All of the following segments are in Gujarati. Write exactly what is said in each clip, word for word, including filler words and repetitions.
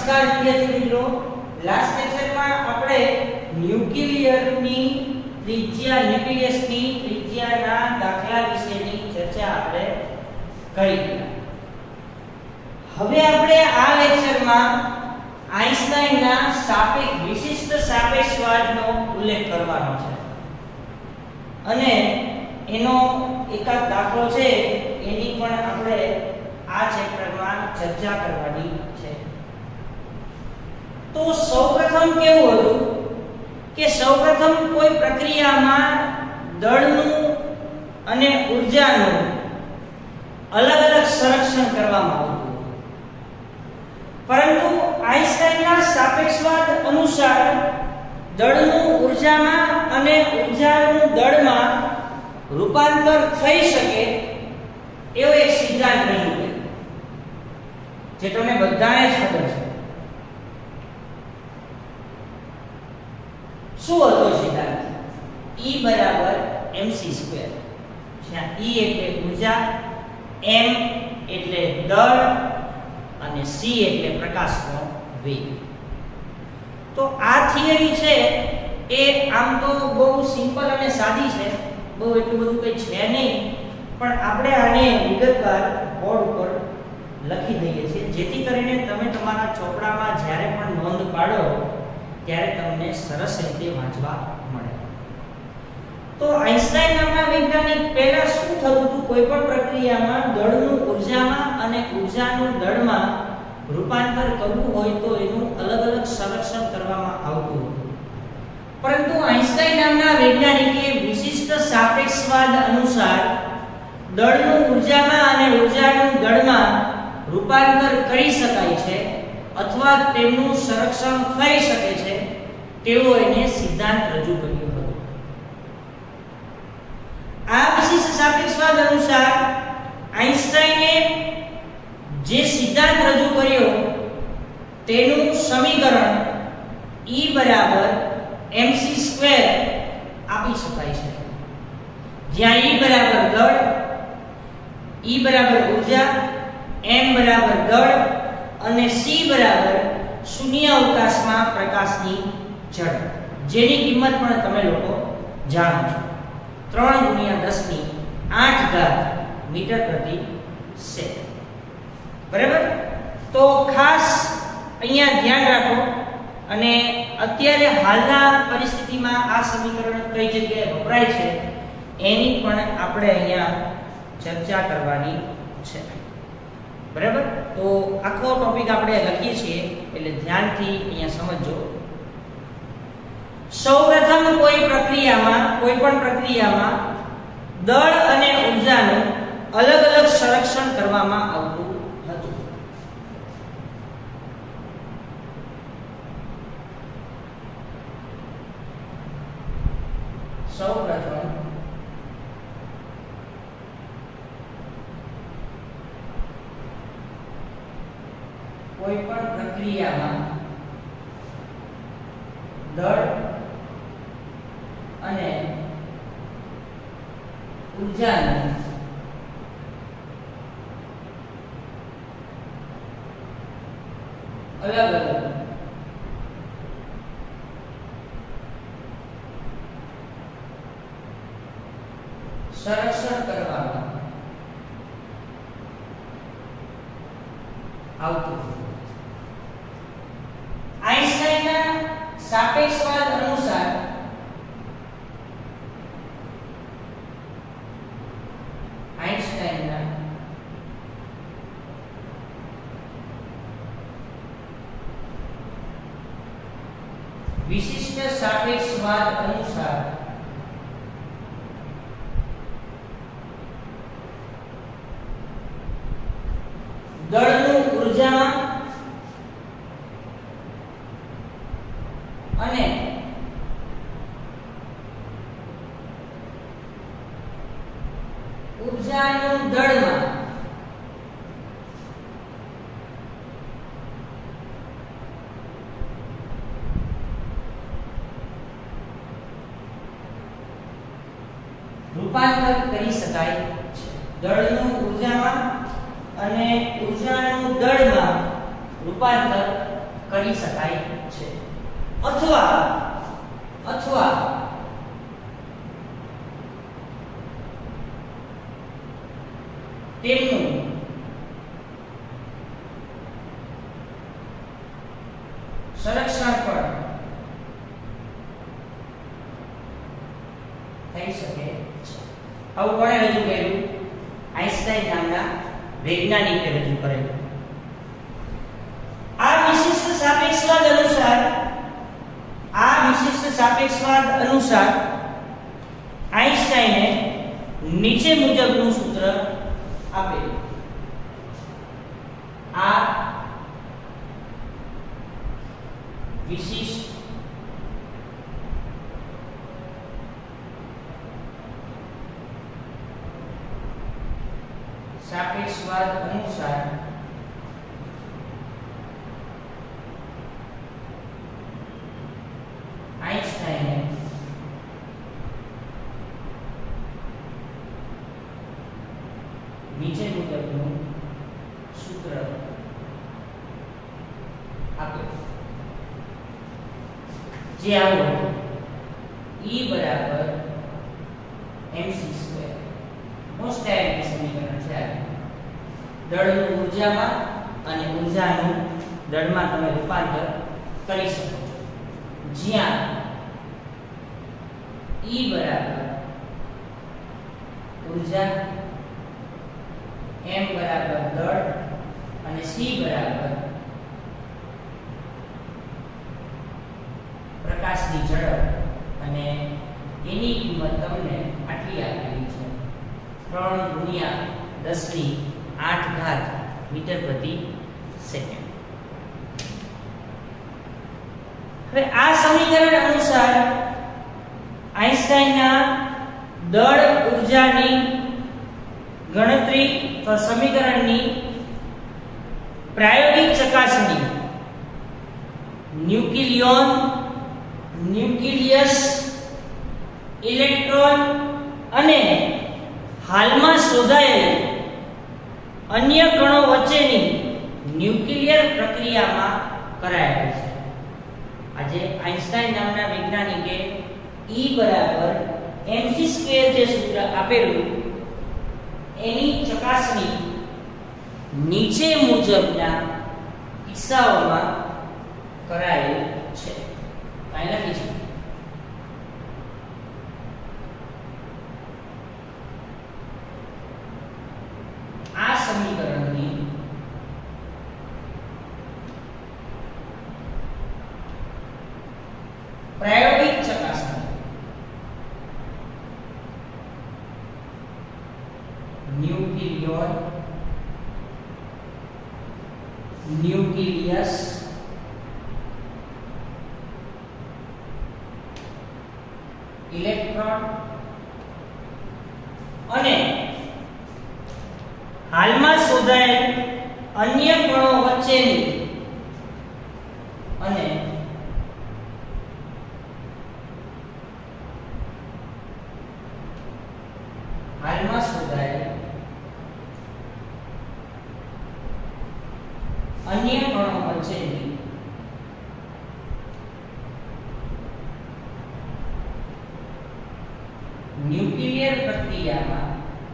નમસ્કાર વિદ્યાર્થી મિત્રો, લાસ્ટ લેક્ચરમાં આપણે ન્યુક્લિયરની ત્રિજ્યા ન્યુક્લિયસની ત્રિજ્યાના દાખલા વિશેની ચર્ચા આપણે કરી. હવે આપણે આ લેક્ચરમાં આઈન્સ્ટાઈનના સાપેક્ષ વિશિષ્ટ સાપેક્ષવાદનો ઉલ્લેખ કરવાનો છે અને એનો એકાદ દાખલો છે એની પણ આપણે આ ચેપ્ટરમાં ચર્ચા કરવાની છે. તો સૌપ્રથમ કેવું હતું કે સૌપ્રથમ કોઈ પ્રક્રિયામાં દળનું અને ઊર્જાનું અલગ અલગ સંરક્ષણ કરવામાં આવતું, પરંતુ આઈન્સ્ટાઈનના સાપેક્ષવાદ અનુસાર દળનું ઊર્જામાં અને ઊર્જાનું દળમાં રૂપાંતર થઈ શકે એવો એક સિદ્ધાંત રજૂ કર્યો જે તમને બધાને જ ખબર છે. શું હતો સિદ્ધાંત? E બરાબર mc સ્ક્વેર, જ્યાં E એટલે ઊર્જા, m એટલે દળ અને c એટલે પ્રકાશનો વેગ. તો આ થિયરી છે એ આમ તો બહુ સિમ્પલ અને સાદી છે, બહુ એટલું બધું કંઈ છે નહીં, પણ આપણે આને વિગતવાર બોર્ડ ઉપર લખી દઈએ છીએ જેથી કરીને તમે તમારા ચોપડામાં જ્યારે પણ નોંધ પાડો ત્યારે તમને સરસ રીતે વાંચવા મળે. તો આઈન્સ્ટાઈન નામના વૈજ્ઞાનિક પહેલા શું થતું હતું, કોઈ પણ પ્રક્રિયામાં દળનું ઊર્જામાં અને ઊર્જાનું દળમાં રૂપાંતર કરવું હોય તો એનું અલગ અલગ સંરક્ષણ કરવામાં આવતું હતું. પરંતુ આઈન્સ્ટાઈન નામના વૈજ્ઞાનિકે વિશિષ્ટ સાપેક્ષવાદ અનુસાર દળનું ઊર્જામાં અને ઊર્જાનું દળમાં રૂપાંતર કરી શકાય છે અથવા તેમનું સંરક્ષણ થઈ શકે છે તેવો એને સિદ્ધાંત રજૂ કર્યો હતો. આ વિશિષ્ટ સાપેક્ષવાદ અનુસાર આઈન્સ્ટાઈને જે સિદ્ધાંત રજૂ કર્યો તેનું સમીકરણ E બરાબર mc સ્ક્વેર આપી શકાય છે, જ્યાં E બરાબર દળ, E બરાબર ઊર્જા, m બરાબર દળ અને c બરાબર શૂન્ય અવકાશમાં પ્રકાશની ઝડપ, જેની કિંમત પણ તમે લોકો જાણો છો, ત્રણ ગુણ્યા દસ ની આઠ ઘાત મીટર પ્રતિ સેકન્ડ. બરાબર? તો ખાસ અહીંયા ધ્યાન રાખો અને અત્યારે હાલના પરિસ્થિતિમાં આ સમીકરણ કઈ જગ્યાએ વપરાય છે એની પણ આપણે અહીંયા ચર્ચા કરવાની છે. બરાબર? તો આખો ટોપિક આપણે લખીએ છીએ એટલે ધ્યાનથી અહીંયા સમજો. સૌપ્રથમ કોઈ પ્રક્રિયામાં કોઈ પણ પ્રક્રિયામાં દળ અને ઊર્જાનું અલગ અલગ સંરક્ષણ કરવામાં આવતું હતું. સૌપ્રથમ કોઈ પણ પ્રક્રિયામાં દળ અને ઊર્જાનું અલગ અલગ સંરક્ષણ કરવામાં આવતું. આઈન્સ્ટાઈનના સાપેક્ષવાદ અનુસાર આઈન્સ્ટાઈનના વિશિષ્ટ સાપેક્ષવાદ અનુસાર દળનું ઊર્જામાં અને ઊર્જાનું દળમાં રૂપાંતર કરી શકાય છે. દળનું ઊર્જામાં અને ઊર્જાનું દળમાં રૂપાંતર કરી શકાય છે અથવા અથવા તેમનું સંરક્ષણ પણ થઈ શકે છે. આવું કોણે રજૂ કર્યું? આઈન્સ્ટાઈન નામના વૈજ્ઞાનિકે રજૂ કરેલું. આ વિશિષ્ટ સાપેક્ષવાદ અનુસાર આ વિશિષ્ટ સાપેક્ષવાદ અનુસાર આઈન્સ્ટાઈને નીચે મુજબનું સૂત્ર આપેલું. આ વિશિષ્ટ સાપેક્ષવાદ અનુસાર આઈન્સ્ટાઈને નીચે મુજબનું સૂત્ર આપ્યું, જે આવું E બરાબર mc સ્ક્વેર. મોસ્ટ ડાયરેક્ટ સમીકરણ છે. દળનું ઊર્જામાં અને ઊર્જાનું દળમાં તમે રૂપાંતર કરી શકો છો, જ્યાં E બરાબર ઊર્જા, m બરાબર દળ અને c બરાબર પ્રકાશની ઝડપ, અને એની કિંમત તમને આટલી આપેલી છે, ત્રણ ગુણ્યા દસ ની આઠ ઘાત મીટર પ્રતિ સેકન્ડ. હવે આ સમીકરણ અનુસાર આઈન્સ્ટાઈનના દળ ઊર્જાની ગણતરી અથવા સમીકરણની પ્રાયોગિક ચકાસણી ન્યુક્લિયોન, ન્યુક્લિયસ, ઇલેક્ટ્રોન અને હાલમાં શોધાયેલ અન્ય કણો વચ્ચેની ન્યુક્લિયર પ્રક્રિયામાં કરાયેલ છે. આજે આઈન્સ્ટાઈન નામના વૈજ્ઞાનિકે E બરાબર mc સ્ક્વેર જે સૂત્ર આપેલું એની ચકાસણી નીચે મુજબના કિસ્સાઓમાં કરાયેલ છે. કાંઈ લખી છે. આ સમીકરણની પ્રાયોગિક ચકાસણી ન્યુક્લિયોન, ન્યુક્લિયસ, ઇલેક્ટ્રોન અને હાલમાં શોધાયેલ અન્ય કણો વચ્ચેની અને હાલમાં શોધાયેલ અન્ય કણો વચ્ચેની ન્યુક્લિયર પ્રક્રિયામાં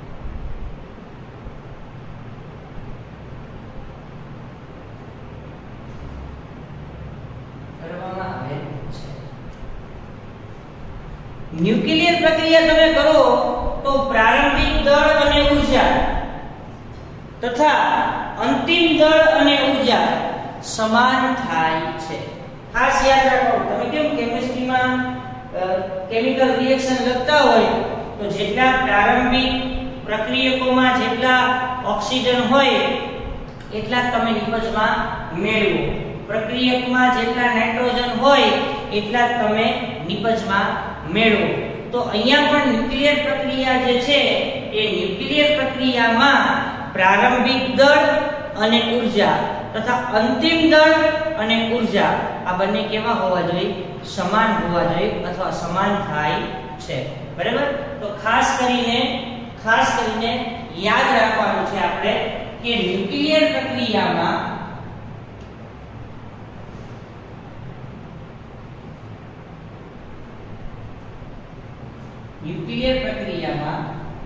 કરવામાં આવે છે. ન્યુક્લિયર પ્રક્રિયા તમે કરો તો પ્રારંભિક દળ અને ઊર્જા તથા અંતિમ દળ અને ઊર્જા સમાન થાય છે. ખાસ યાદ રાખો, તમે કેમ કેમિસ્ટ્રીમાં કેમિકલ રિએક્શન લખતા હોય તો જેટલા પ્રારંભિક પ્રક્રિયકોમાં જેટલા ઓક્સિજન હોય એટલા તમે નિપજમાં મેળવો, પ્રક્રિયકમાં જેટલા નાઇટ્રોજન હોય એટલા તમે નિપજમાં મેળવો. તો અહીંયા પણ ન્યુક્લિયર પ્રક્રિયા જે છે એ ન્યુક્લિયર પ્રક્રિયામાં પ્રારંભિક દળ અને ઊર્જા તથા અંતિમ દળ અને ઊર્જા આ બંને કેવા હોવા જોઈએ? સમાન હોવા જોઈએ અથવા સમાન થાય છે. બરાબર? તો ખાસ કરીને ખાસ કરીને યાદ રાખવાનું છે આપણે કે ન્યુક્લિયર પ્રક્રિયામાં ન્યુક્લિયર પ્રક્રિયામાં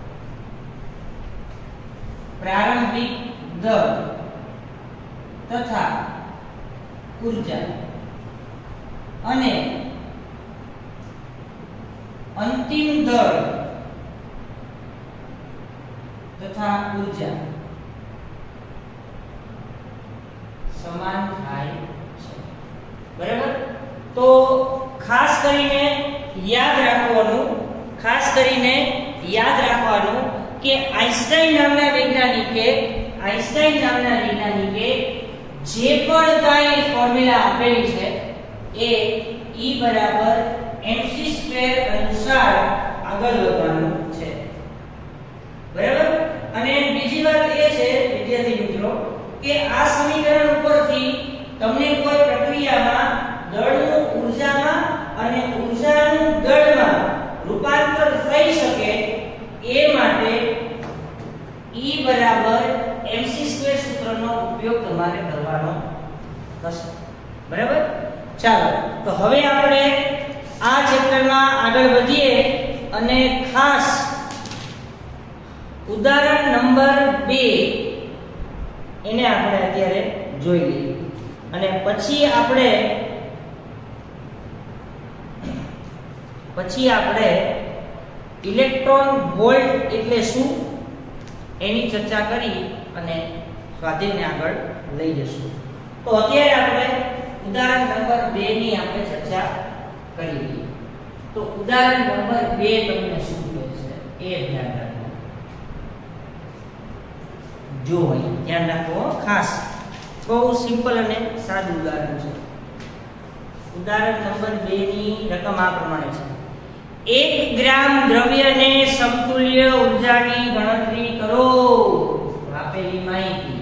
પ્રારંભિક દર તથા ઊર્જા અને અંતિમ દર તથા ઊર્જા સમાન થાય છે. બરાબર? તો ખાસ કરીને યાદ રાખવાનું ખાસ કરીને યાદ રાખવાનું કે આઈન્સ્ટાઈન નામના વૈજ્ઞાનિકે આઈન્સ્ટાઈન નામના વૈજ્ઞાનિકે જે પણ કાંઈ ફોર્મ્યુલા આપેલી છે એ E બરાબર mc સ્ક્વેર અનુસાર આગળ વધવાનું છે. બરાબર? અને બીજી વાત એ છે વિદ્યાર્થી મિત્રો કે આ સમીકરણ ઉપરથી તમને કોઈ પ્રક્રિયામાં દળનું ઊર્જામાં અને ઊર્જાનું દળમાં રૂપાંતર થઈ શકે એ માટે E બરાબર mc સ્ક્વેર સૂત્રનો ઉપયોગ તમારે કરવાનો થશે. બરાબર? ચાલો તો હવે આપણે આ ચેપ્ટરમાં આગળ વધીએ અને ખાસ ઉદાહરણ નંબર બે એને આપણે અત્યારે જોઈ લઈએ અને પછી આપણે પછી આપણે ઇલેક્ટ્રોન વોલ્ટ એટલે શું એની ચર્ચા કરી અને સ્વાધ્યાયને આગળ લઈ જશું. તો અત્યારે આપણે ઉદાહરણ નંબર બે ની આપણે ચર્ચા કરી લઈએ. તો ઉદાહરણ નંબર બે તમને શું કહે છે એ ધ્યાન રાખો. જો અહીં ધ્યાન રાખો ખાસ, બહુ સિમ્પલ અને સાદું ઉદાહરણ છે. ઉદાહરણ નંબર બે ની રકમ આ પ્રમાણે છે. એક ગ્રામ દ્રવ્યને સમતુલ્ય ઊર્જાની ગણતરી કરો. આપેલી માહિતી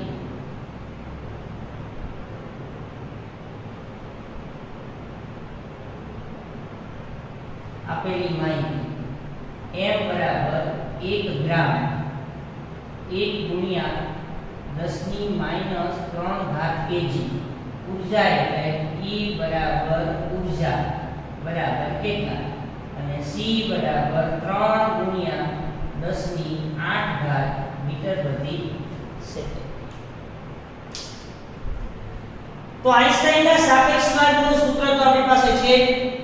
આપેલી માહિતી m બરાબર એક ગ્રામ એક ગુણ્યા દસ ની માઈનસ ત્રણ ઘાત કેજી. ઊર્જા એટલે E બરાબર ઊર્જા બરાબર કેટલા અને C બરાબર ત્રણ ગુણ્યા દસ ની આઠ ઘાત મીટર પ્રતિ સેકન્ડ. તો આઈન્સ્ટાઈનના સાપેક્ષવાદનું સૂત્ર તો આપણી પાસે છે.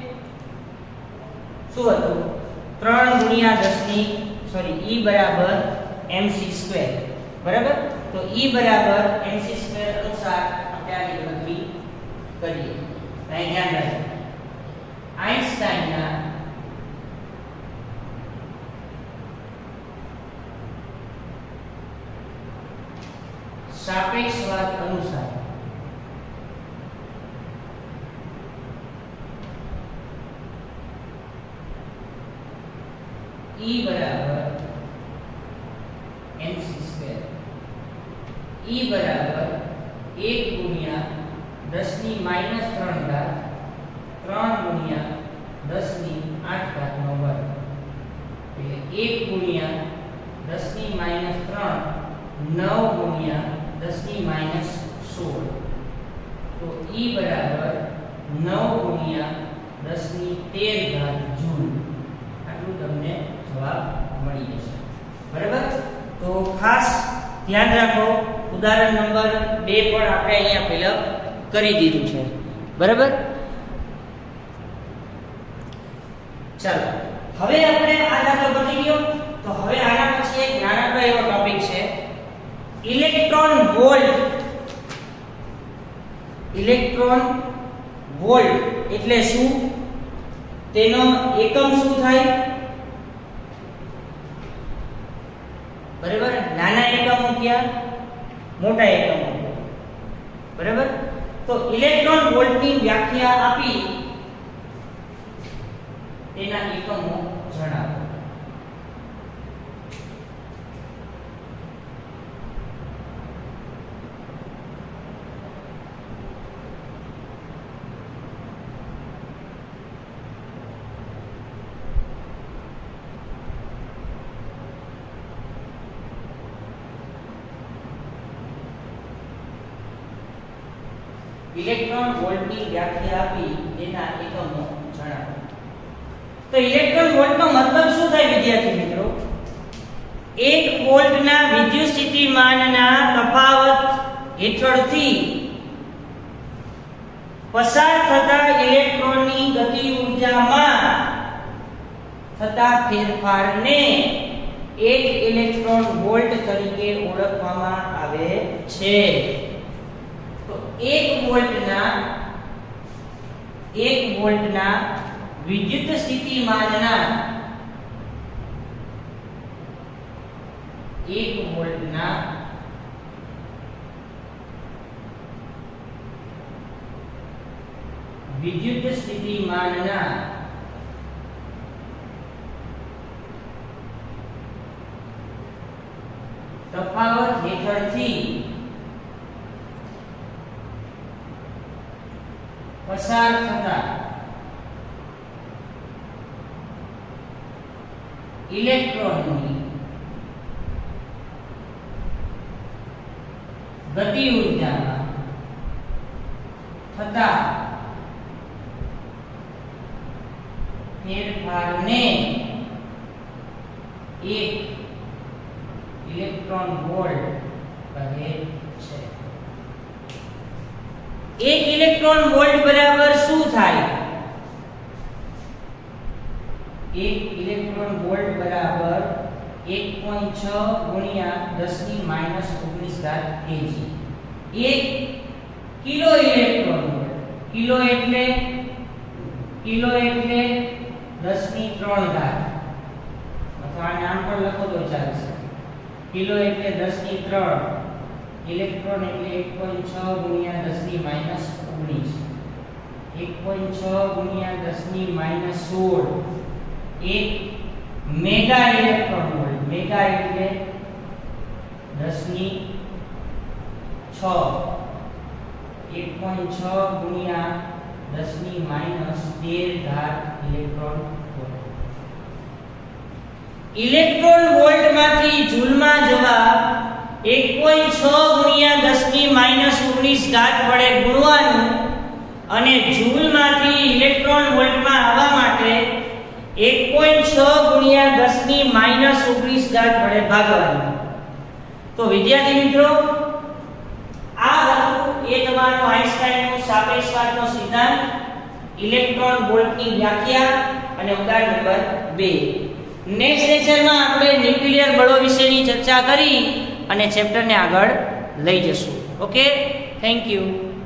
શું હતું? ત્રણ ગુણ્યા દસ ની સોરી E બરાબર mc સ્ક્વેર. બરાબર? તો E બરાબર mc સ્ક્વેર અનુસાર આપણે આની ગણતરી કરીએ. અહીં ધ્યાન રાખો, આઈન્સ્ટાઈનના સાપેક્ષવાદ અનુસાર E બરાબર mc સ્ક્વેર E બરાબર એક ગુણ્યા દસ ની માઈનસ ત્રણ ઘાત ત્રણ ગુણ્યા દસ ની આઠ ઘાત નો વર્ગ એટલે એક ગુણ્યા દસ ની માઈનસ ત્રણ નવ ગુણ્યા દસ ની માઈનસ સોળ. તો E બરાબર નવ ગુણ્યા દસ ની તેર ઘાત જૂલ. આટલું તમને જવાબ મળી જશે. બરાબર? તો ખાસ ધ્યાન રાખો, ઉદાહરણ નંબર બે પણ આપણે અહીંયા પહેલા કરી દીધું છે. બરાબર? ચાલો હવે આપણે આ દાખલો પતી ગયો. તો હવે આના પછી એક નાનકડો એવો ટોપિક છે ઇલેક્ટ્રોન વોલ્ટ. ઇલેક્ટ્રોન વોલ્ટ એટલે શું, તેનો એકમ શું થાય? બરાબર? નાના એકમો કયા, મોટા એકમો. બરાબર? તો ઇલેક્ટ્રોન વોલ્ટની વ્યાખ્યા આપી તેના એકમો જણાવો. ઇલેક્ટ્રોન વોલ્ટની વ્યાખ્યા આપી તેના એકમો જણાવો. તો ઇલેક્ટ્રોન વોલ્ટનો મતલબ શું થાય વિદ્યાર્થી મિત્રો? એક વોલ્ટના વિદ્યુત સ્થિતિમાનના તફાવત હેઠળથી પસાર થતા ઇલેક્ટ્રોનની ગતિ ઊર્જામાં થતા ફેરફારને એક ઇલેક્ટ્રોન વોલ્ટ તરીકે ઓળખવામાં આવે છે. તો એક વોલ્ટના એક વોલ્ટના વિદ્યુત સ્થિતિમાનના એક વોલ્ટના વિદ્યુત સ્થિતિમાનના તફાવત હેઠળથી પસાર થતા ઇલેક્ટ્રોનની ગતિ ઊર્જામાં થતા ફેરફારને એક ઇલેક્ટ્રોન વોલ્ટ કહે છે. એક ઇલેક્ટ્રોન વોલ્ટ બરાબર શું થાય? એક ઇલેક્ટ્રોન વોલ્ટ બરાબર એક પોઈન્ટ છ ગુણ્યા દસ ની માઈનસ ઓગણીસ ઘાત કેજી. એક કિલો ઇલેક્ટ્રોન વોલ્ટ, કિલો એટલે કિલો એટલે દસ ની ત્રણ ઘાત, અથવા નામ પર લખો તો ચાલશે. કિલો એટલે દસ ની ત્રણ, ઇલેક્ટ્રોન એટલે એક પોઈન્ટ છ ગુણ્યા દસ ની માઈનસ ઓગણીસ, એક પોઈન્ટ છ ગુણ્યા દસ ની માઈનસ સોળ. એક મેગા ઇલેક્ટ્રોન વોલ્ટ, મેગા એટલે દસ ની છ, એક પોઈન્ટ છ ગુણ્યા દસ ની માઈનસ તેર ઘાત ઇલેક્ટ્રોન વોલ્ટ. ઇલેક્ટ્રોન વોલ્ટમાંથી જૂલમાં જવાબ એક પોઈન્ટ છ ગુણ્યા દસ ની માઈનસ ઓગણીસ ઘાત વડે ગુણવાનું અને જૂલમાંથી ઇલેક્ટ્રોન વોલ્ટમાં આવવા માટે એક પોઈન્ટ છ ગુણ્યા દસ ની માઈનસ ઓગણીસ ઘાત વડે ભાગવાનું. તો વિદ્યાર્થી મિત્રો, આ હતું એ તમારો આઈન્સ્ટાઈનનો સાપેક્ષવાદનો સિદ્ધાંત, ઇલેક્ટ્રોન વોલ્ટની વ્યાખ્યા અને ઉદાહરણ નંબર બે. નેક્સ્ટ લેક્ચરમાં આપણે ન્યુક્લિયર બળો વિશેની ચર્ચા કરી અને ચેપ્ટરને આગળ લઈ જશું. Okay, thank you.